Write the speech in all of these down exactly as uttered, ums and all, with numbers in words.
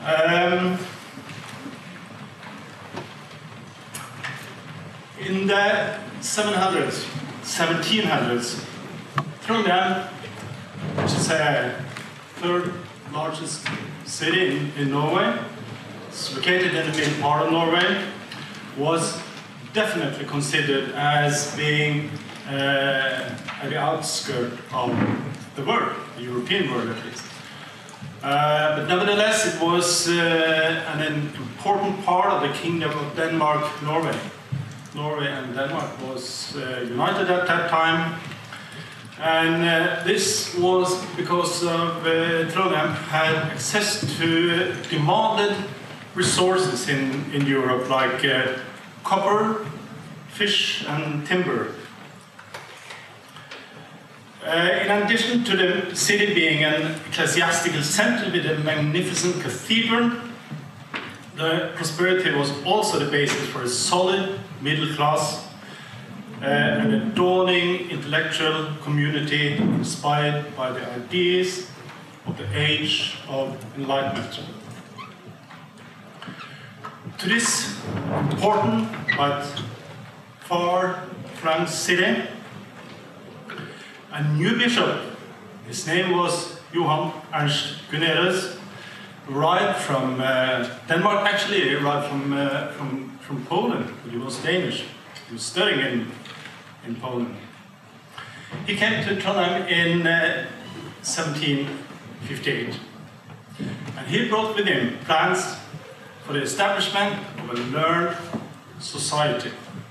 Um, in the seven hundreds, seventeen hundreds, Trondheim, which is a third largest city in, in Norway, it's located in the middle part of Norway, was definitely considered as being uh, at the outskirts of the world, the European world at least. Uh, but nevertheless, it was uh, an important part of the Kingdom of Denmark, Norway. Norway and Denmark was uh, united at that time. And uh, this was because of uh, Trondheim had access to demanded resources in, in Europe, like uh, copper, fish, and timber. Uh, in addition to the city being an ecclesiastical center with a magnificent cathedral, the prosperity was also the basis for a solid middle class uh, and a dawning intellectual community inspired by the ideas of the age of enlightenment. To this important but far-flung city, a new bishop, his name was Johan Ernst Gunnerus, arrived from uh, Denmark. Actually, he arrived from, uh, from, from Poland, but he was Danish. He was studying in, in Poland. He came to Trondheim in uh, seventeen fifty-eight, and he brought with him plans for the establishment of a learned society.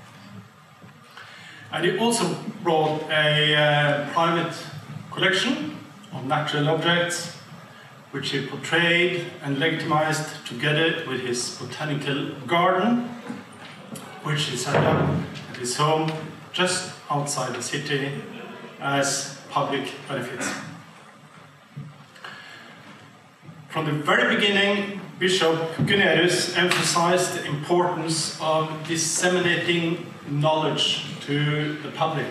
And he also brought a uh, private collection of natural objects, which he portrayed and legitimized together with his botanical garden, which he set up at his home just outside the city as public benefits. From the very beginning, Bishop Gunnerus emphasized the importance of disseminating knowledge to the public.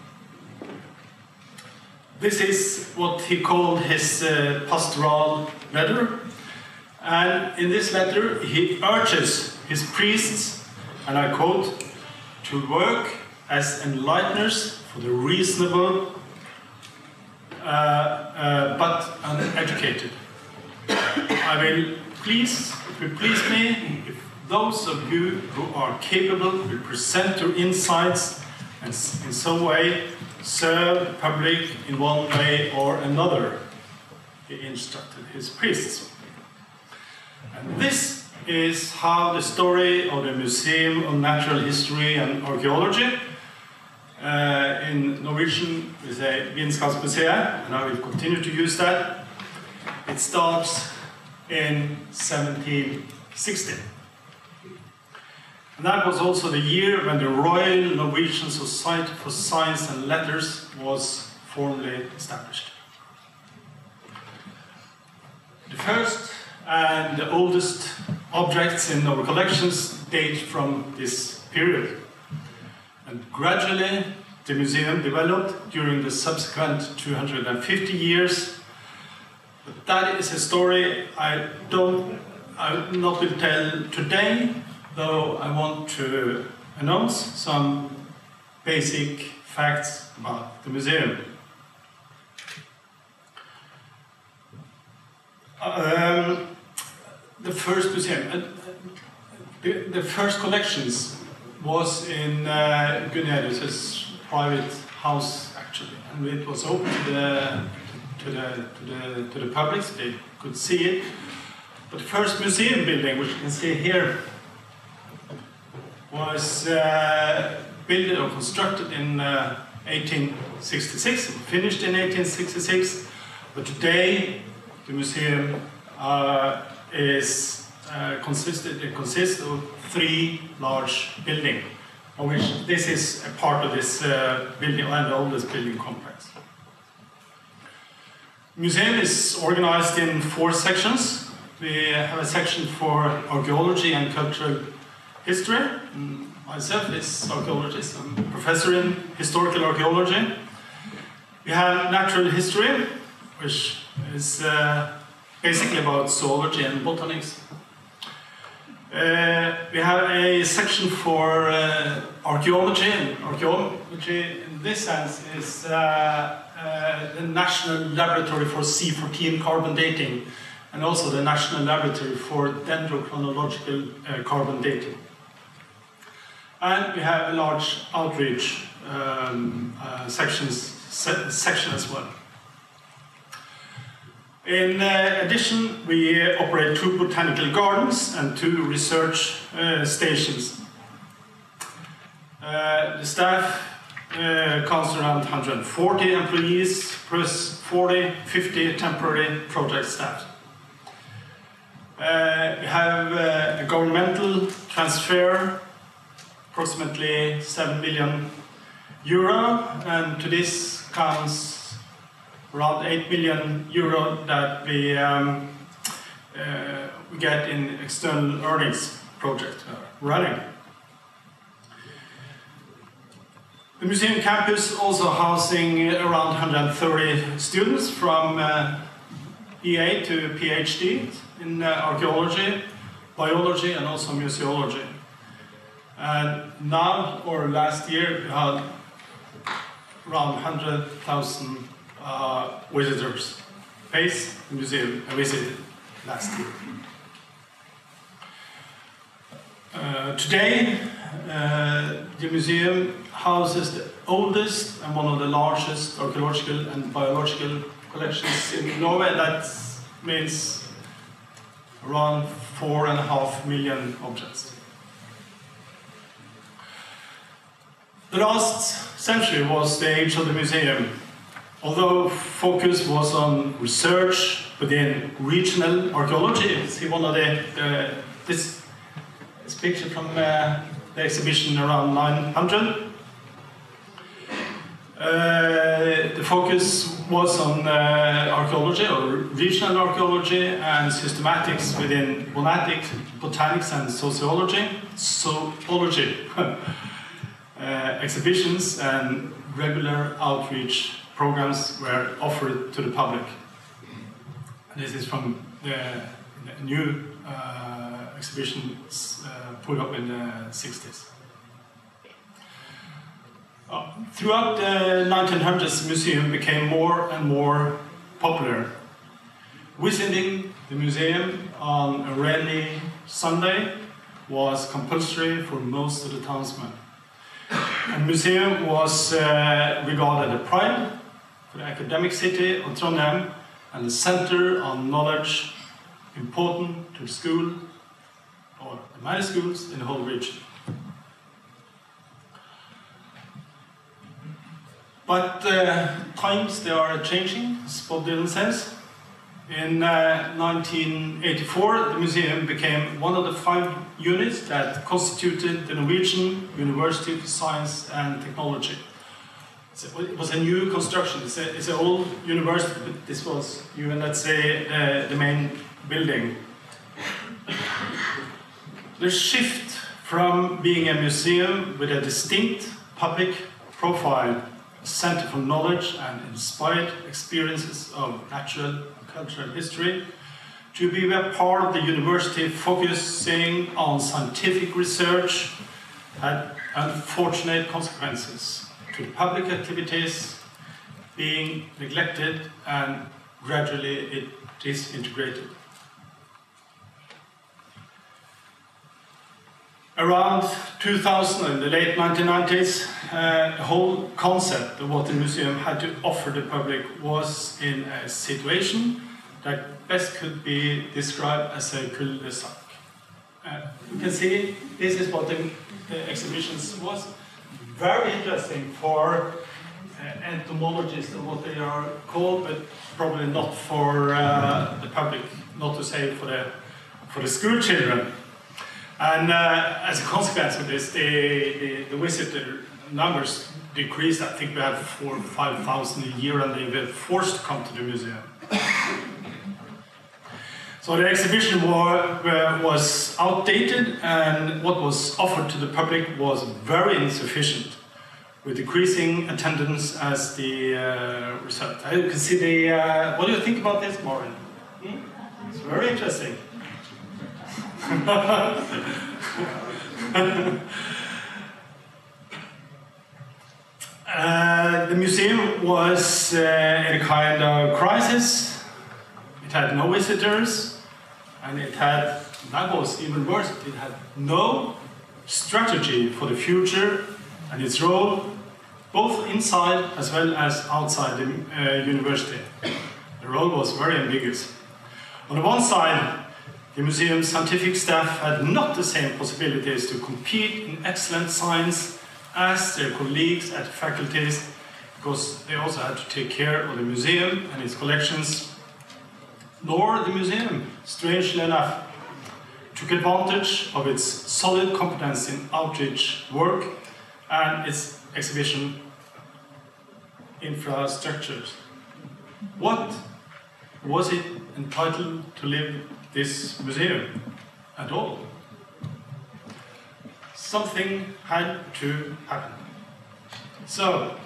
This is what he called his uh, pastoral letter, and in this letter he urges his priests, and I quote, to work as enlighteners for the reasonable uh, uh, but uneducated. I will please, it will please me if those of you who are capable will present your insights and in some way serve the public in one way or another, he instructed his priests. And this is how the story of the Museum of Natural History and Archaeology, uh, in Norwegian we say Vitenskapsmuseet, and I will continue to use that. It starts in seventeen sixty. And that was also the year when the Royal Norwegian Society for Science and Letters was formally established. The first and the oldest objects in our collections date from this period. And gradually the museum developed during the subsequent two hundred fifty years. But that is a story I don't, I will not will tell today, though I want to announce some basic facts about the museum. Um, the first museum, uh, the, the first collections was in uh, Gunnerus' private house, actually, and it was open to the, to the, to the, to the public, so they could see it. But the first museum building, which you can see here, was uh, built or constructed in uh, eighteen sixty-six, finished in eighteen sixty-six, but today the museum uh, is uh, consisted, it consists of three large buildings, of which this is a part of this uh, building and the oldest building complex. The museum is organized in four sections. We have a section for archaeology and cultural history. And myself is archaeologist. I'm a professor in historical archaeology. We have natural history, which is uh, basically about zoology and botanics. Uh, we have a section for uh, archaeology, and archaeology in this sense is uh, uh, the National Laboratory for C fourteen carbon dating, and also the National Laboratory for Dendrochronological uh, carbon dating. And we have a large outreach um, uh, sections, se section as well. In uh, addition, we uh, operate two botanical gardens and two research uh, stations. Uh, the staff uh, counts around one hundred forty employees, plus forty, fifty temporary project staff. Uh, we have uh, a governmental transfer, approximately seven million euro, and to this comes around eight million euro that we, um, uh, we get in external earnings project uh, running. The museum campus also housing around one hundred thirty students from uh, E A to PhD in uh, archaeology, biology, and also museology. And now, or last year, we had around one hundred thousand uh, visitors face the museum and visited last year. Uh, today, uh, the museum houses the oldest and one of the largest archaeological and biological collections in Norway. That means around four and a half million objects. The last century was the age of the museum. Although focus was on research within regional archaeology, you see one of the, uh, this, this picture from uh, the exhibition around nine hundred. Uh, the focus was on uh, archaeology, or regional archaeology, and systematics within botanics, botanics and sociology. Zoology. Uh, exhibitions and regular outreach programs were offered to the public. This is from the, the new uh, exhibition uh, put up in the sixties. Uh, throughout the nineteen hundreds, the museum became more and more popular. Visiting the museum on a rainy Sunday was compulsory for most of the townsmen. The museum was uh, regarded as a pride for the academic city of Trondheim and a center of knowledge important to the school, or the many schools in the whole region. But uh, times they are changing, as Bob Dylan says. In uh, nineteen eighty-four, the museum became one of the five units that constituted the Norwegian University for Science and Technology. So it was a new construction. It's, a, it's an old university, but this was new, and let's say uh, the main building. The shift from being a museum with a distinct public profile, a center for knowledge and inspired experiences of natural cultural history, to be a part of the university focusing on scientific research, had unfortunate consequences to public activities being neglected, and gradually it disintegrated. Around two thousand, in the late nineteen nineties, uh, the whole concept of what the museum had to offer the public was in a situation that best could be described as a cul-de-sac. Uh, you can see this is what the, the exhibitions was. Very interesting for uh, entomologists, or what they are called, but probably not for uh, the public, not to say for the, for the school children. And uh, as a consequence of this, the, the, the visitor numbers decreased. I think we had four or five thousand a year, and they were forced to come to the museum. So the exhibition war, uh, was outdated, and what was offered to the public was very insufficient, with decreasing attendance as the uh, result. You can see the. Uh, what do you think about this, Maureen? Hmm? It's very interesting. uh, the museum was uh, in a kind of crisis. It had no visitors, and it had, that was even worse, it had no strategy for the future and its role, both inside as well as outside the uh, university. The role was very ambiguous. On the one side, the museum's scientific staff had not the same possibilities to compete in excellent science as their colleagues at faculties, because they also had to take care of the museum and its collections. Nor the museum, strangely enough, took advantage of its solid competence in outreach work and its exhibition infrastructures. What was it entitled to live, this museum, at all? Something had to happen. So,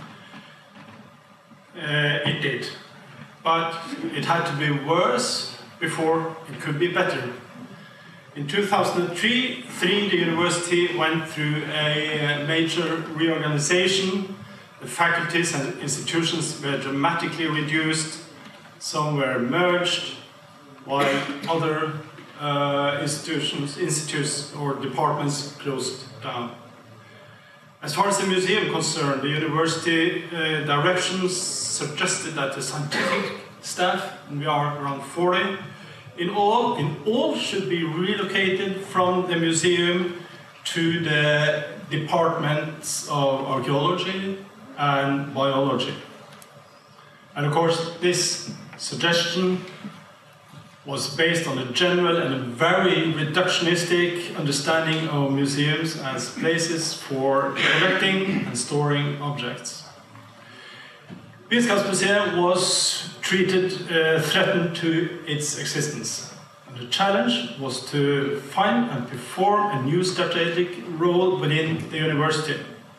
uh, it did. But it had to be worse before it could be better. In two thousand three, the university went through a major reorganization. The faculties and institutions were dramatically reduced. Some were merged, while other uh, institutions, institutes or departments closed down. As far as the museum is concerned, the university uh, directions suggested that the scientific staff, and we are around forty, in all, in all should be relocated from the museum to the departments of archaeology and biology. And of course, this suggestion was based on a general and a very reductionistic understanding of museums as places for collecting and storing objects. Vitenskapsmuseet was treated, uh, threatened to its existence. And the challenge was to find and perform a new strategic role within the university.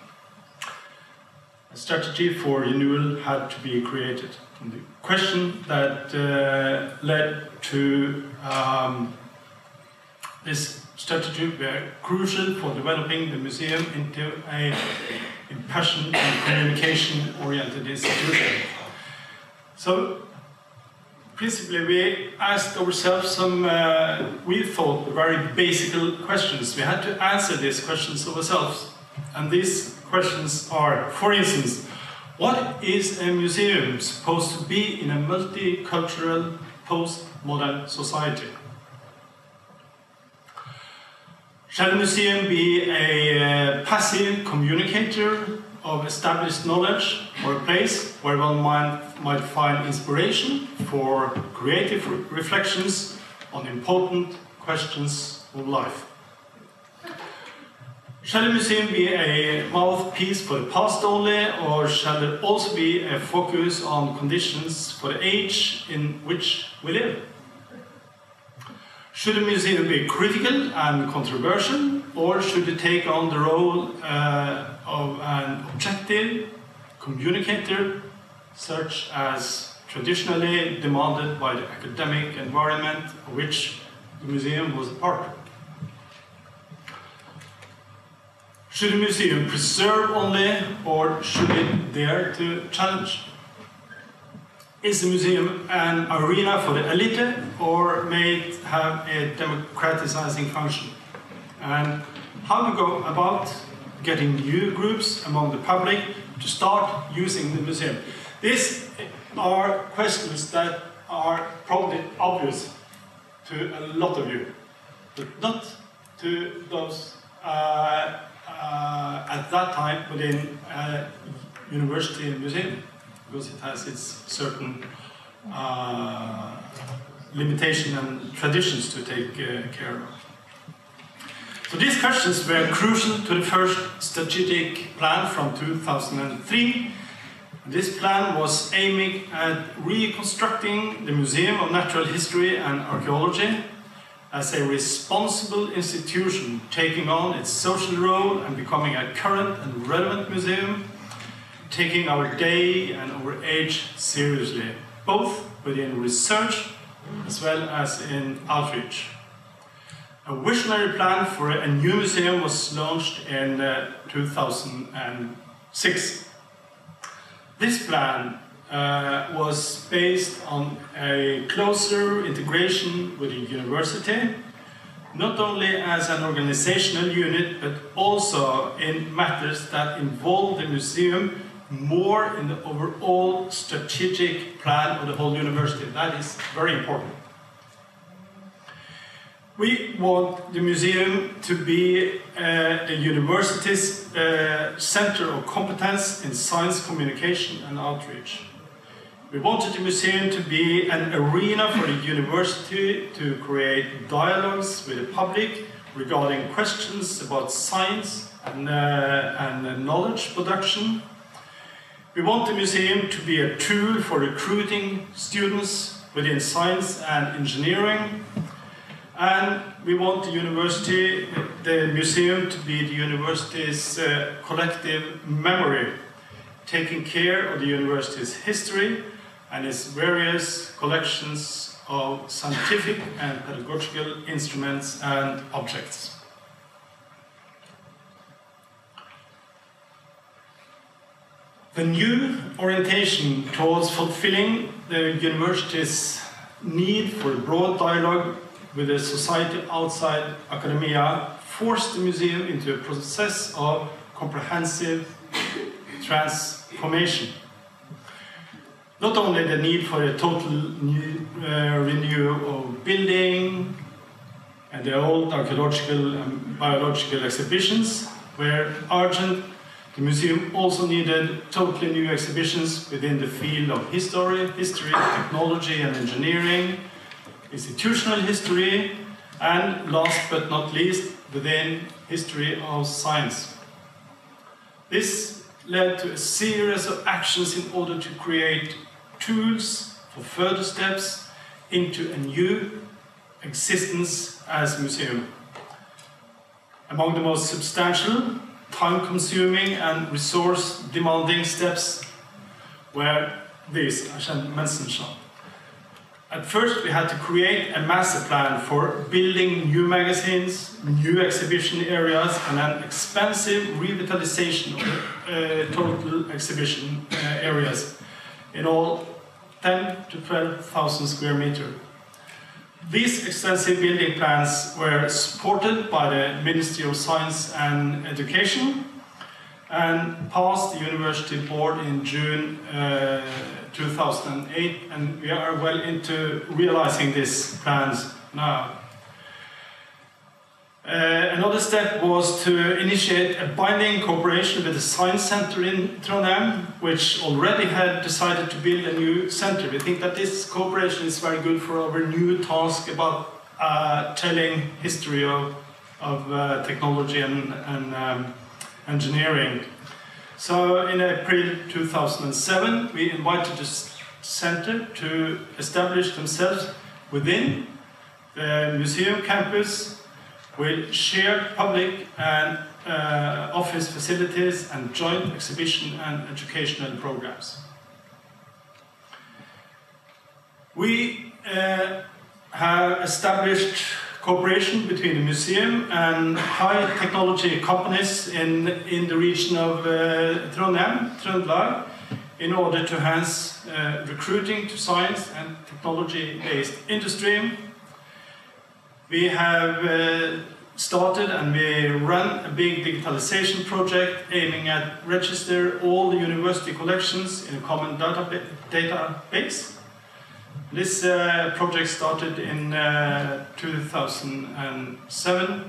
A strategy for renewal had to be created. And the question that uh, led to um, this strategy were crucial for developing the museum into a impassioned and communication-oriented institution. So, principally, we asked ourselves some, uh, we thought, very basic questions. We had to answer these questions ourselves. And these questions are, for instance, what is a museum supposed to be in a multicultural, post-modern society? Shall a museum be a uh, passive communicator of established knowledge, or a place where one might, might find inspiration for creative re reflections on important questions of life? Shall a museum be a mouthpiece for the past only, or shall there also be a focus on conditions for the age in which we live? Should a museum be critical and controversial, or should it take on the role uh, of an objective communicator, such as traditionally demanded by the academic environment of which the museum was a part? Should a museum preserve only, or should it dare to challenge? Is the museum an arena for the elite, or may it have a democratizing function? And how to go about getting new groups among the public to start using the museum? These are questions that are probably obvious to a lot of you, but not to those uh, uh, at that time within a university museum, because it has its certain uh, limitation and traditions to take uh, care of. So these questions were crucial to the first strategic plan from two thousand three. This plan was aiming at reconstructing the Museum of Natural History and Archaeology as a responsible institution, taking on its social role and becoming a current and relevant museum, taking our day and our age seriously, both within research as well as in outreach. A visionary plan for a new museum was launched in uh, two thousand six. This plan uh, was based on a closer integration with the university, not only as an organizational unit, but also in matters that involve the museum more in the overall strategic plan of the whole university. That is very important. We want the museum to be uh, the university's uh, center of competence in science communication and outreach. We wanted the museum to be an arena for the university to create dialogues with the public regarding questions about science and, uh, and knowledge production. We want the museum to be a tool for recruiting students within science and engineering. And we want the university, the museum, to be the university's uh, collective memory, taking care of the university's history and its various collections of scientific and pedagogical instruments and objects. The new orientation towards fulfilling the university's need for a broad dialogue with the society outside academia forced the museum into a process of comprehensive transformation. Not only the need for a total new, uh, renewal of building and the old archaeological and biological exhibitions were urgent, the museum also needed totally new exhibitions within the field of history, history, technology and engineering, institutional history, and last but not least, within history of science. This led to a series of actions in order to create tools for further steps into a new existence as a museum. Among the most substantial, time-consuming and resource-demanding steps were these, I shall mention some. At first, we had to create a master plan for building new magazines, new exhibition areas, and an expensive revitalization of the uh, total exhibition uh, areas, in all ten to twelve thousand square meters. These extensive building plans were supported by the Ministry of Science and Education and passed the University Board in June uh, two thousand eight, and we are well into realizing these plans now. Uh, another step was to initiate a binding cooperation with the Science Center in Trondheim, which already had decided to build a new center. We think that this cooperation is very good for our new task about uh, telling history of, of uh, technology and, and um, engineering. So in April two thousand seven, we invited the center to establish themselves within the museum campus with shared public and uh, office facilities and joint exhibition and educational programs. We uh, have established cooperation between the museum and high technology companies in, in the region of uh, Trondheim, Trøndelag, in order to enhance uh, recruiting to science and technology-based industry. We have uh, started and we run a big digitalization project aiming at register all the university collections in a common data database. This uh, project started in uh, two thousand seven,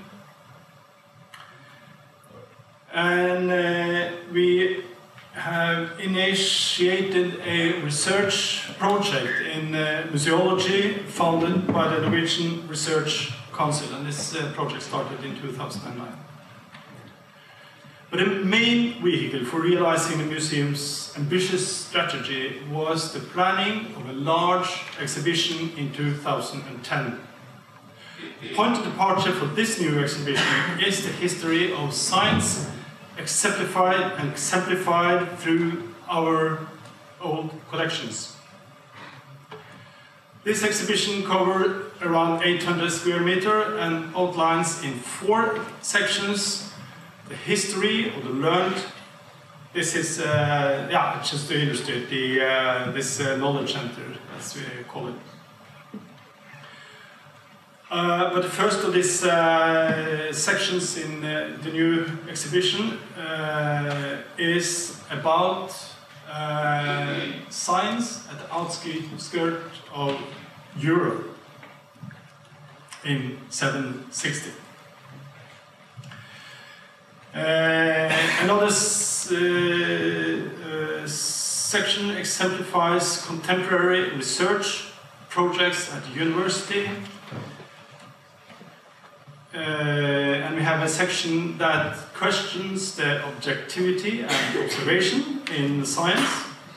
and uh, we have initiated a research project in uh, museology funded by the Norwegian Research Council, and this uh, project started in two thousand nine. But the main vehicle for realizing the museum's ambitious strategy was the planning of a large exhibition in two thousand ten. The point of departure for this new exhibition is the history of science exemplified and exemplified through our old collections. This exhibition covers around eight hundred square meters and outlines in four sections the history of the learned. This is, uh, yeah, just to illustrate the, uh, this uh, knowledge center, as we call it. Uh, but the first of these uh, sections in uh, the new exhibition uh, is about uh, science at the outskirts of Europe in seven sixty. Uh, another uh, uh, section exemplifies contemporary research projects at the university. Uh, and we have a section that questions the objectivity and observation in science.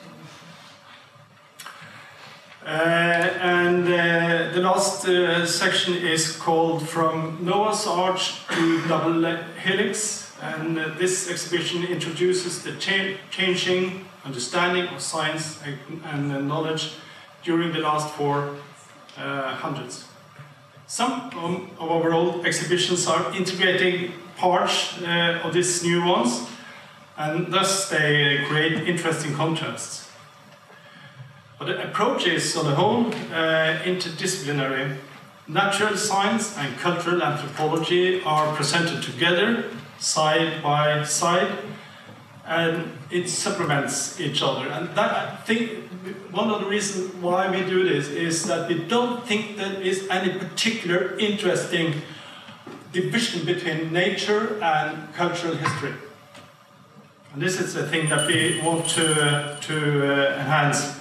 Uh, and uh, the last uh, section is called From Noah's Ark to Double Helix, and uh, this exhibition introduces the cha changing understanding of science and, and uh, knowledge during the last four uh, hundreds. Some of our old exhibitions are integrating parts uh, of these new ones, and thus they create interesting contrasts. But the approach is, on the whole, uh, interdisciplinary. Natural science and cultural anthropology are presented together, side by side, and it supplements each other. And that, I think, one of the reasons why we do this is that we don't think there is any particular interesting division between nature and cultural history. And this is the thing that we want to, uh, to uh, enhance.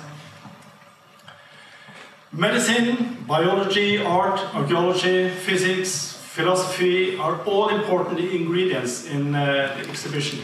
Medicine, biology, art, archaeology, physics, philosophy are all important ingredients in uh, the exhibition.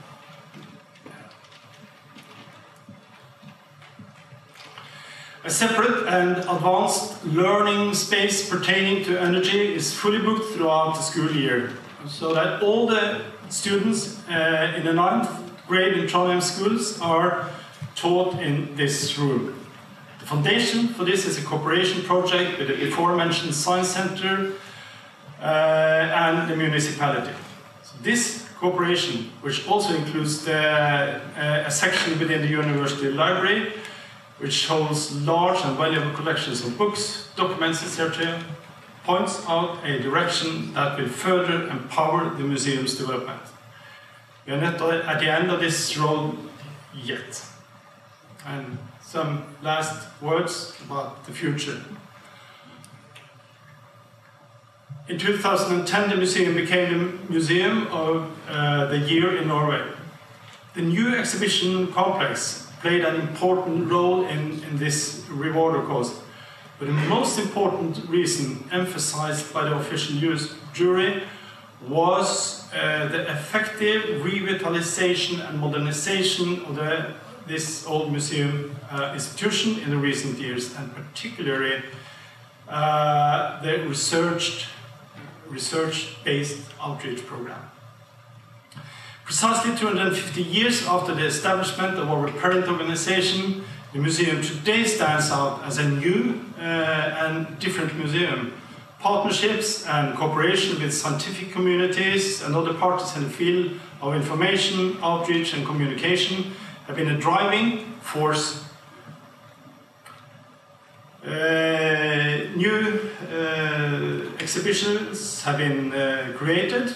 A separate and advanced learning space pertaining to energy is fully booked throughout the school year, so that all the students uh, in the ninth grade in Trondheim schools are taught in this room. The foundation for this is a cooperation project with the before-mentioned Science Center uh, and the municipality. So this cooperation, which also includes the, uh, a section within the university library, which holds large and valuable collections of books, documents, et cetera, points out a direction that will further empower the museum's development. We are not at the end of this road yet. And some last words about the future. In two thousand ten, the museum became the Museum of uh, the Year in Norway. The new exhibition complex played an important role in, in this reward, of course. But the most important reason emphasized by the official jury was uh, the effective revitalization and modernization of the, this old museum uh, institution in the recent years, and particularly uh, the research, research-based outreach program. Precisely two hundred fifty years after the establishment of our parent organization, the museum today stands out as a new uh, and different museum. Partnerships and cooperation with scientific communities and other parties in the field of information, outreach and communication have been a driving force. Uh, new uh, exhibitions have been uh, created,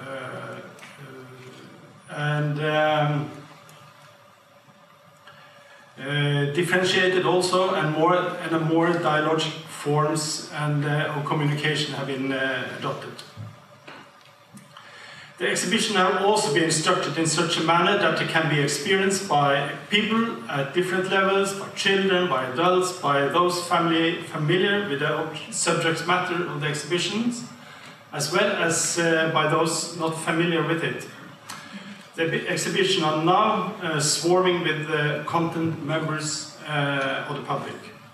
and um, uh, differentiated also, and more and a more dialogic forms and uh, of communication have been uh, adopted. The exhibition have also been structured in such a manner that it can be experienced by people at different levels, by children, by adults, by those family familiar with the subject matter of the exhibitions, as well as uh, by those not familiar with it. The exhibition are now uh, swarming with uh, content members uh, of the public.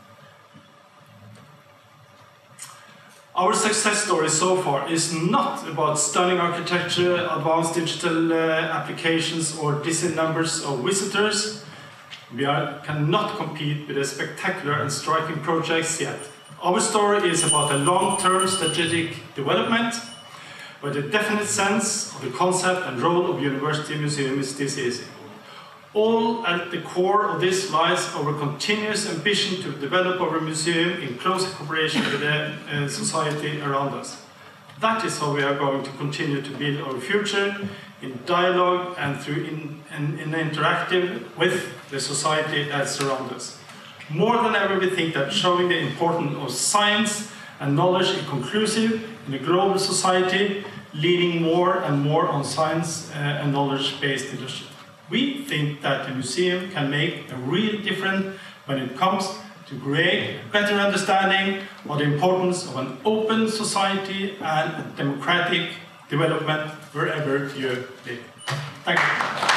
Our success story so far is not about stunning architecture, advanced digital uh, applications, or decent numbers of visitors. We are, cannot compete with the spectacular and striking projects yet. Our story is about a long-term strategic development, where the definite sense of the concept and role of university museum is this easy. All at the core of this lies our continuous ambition to develop our museum in close cooperation with the uh, society around us. That is how we are going to continue to build our future, in dialogue and through in, in, in interactive with the society that surrounds us. More than ever, we think that showing the importance of science and knowledge is conclusive in a global society, leaning more and more on science uh, and knowledge-based leadership. We think that the museum can make a real difference when it comes to create a better understanding of the importance of an open society and democratic development wherever you live. Thank you.